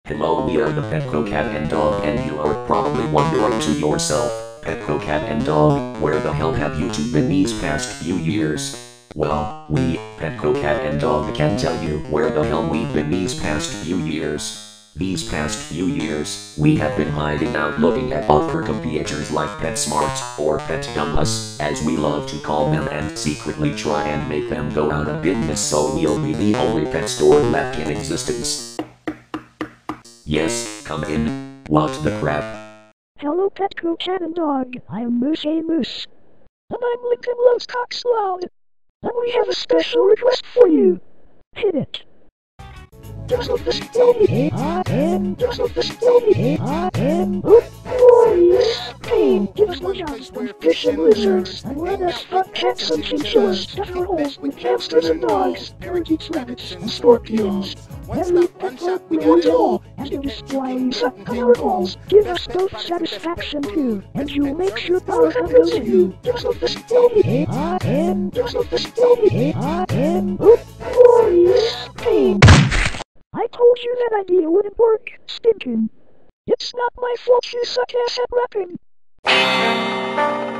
Hello, we are the Petco cat and dog, and you are probably wondering to yourself, Petco cat and dog, where the hell have you two been these past few years? Well, we, Petco cat and dog, can tell you where the hell we've been these past few years. These past few years, we have been hiding out looking at other competitors like PetSmart, or Pet Dumpless, as we love to call them, and secretly try and make them go out of business so we'll be the only pet store left in existence. Yes, come in. What the crap? Hello Petco cat and dog, I'm Moose A Moose. And I'm Lincoln Loves Cox Loud. And we have a special request for you. Hit it. Doesn't this baby doesn't this baby glorious pain? Give us blowjobs with fish and lizards, and let us fuck cats and chinchillas, stuff our holes with hamsters and dogs, parakeets, rabbits, and scorpions. When we pet up, we want it all, and it is why we suck on our balls. Give us both satisfaction too, and you'll make sure power comes to you. Doesn't this baby doesn't this baby glorious pain? I told you that idea wouldn't work, Stinkin. It's not my fault you suck ass at rapping.